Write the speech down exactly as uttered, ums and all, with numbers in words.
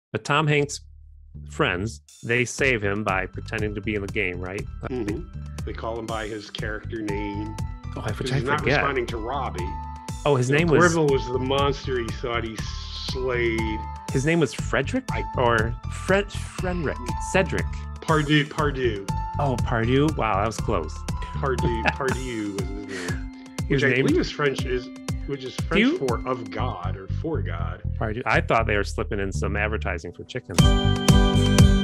But Tom Hanks' friends, they save him by pretending to be in the game, right? Mm-hmm. They call him by his character name. Oh, I, which he's I not forget. responding to Robbie. Oh, his you name know, was... Gribble was the monster he thought he slayed. His name was Frederick? I... Or Fred... Frederick? Cedric? Pardue. Pardue. Oh, Pardue? Wow, that was close. Pardue. Pardue was his name. His Which I name... believe is French, is, which is French you... for of God or for God. Pardue. I thought they were slipping in some advertising for chickens.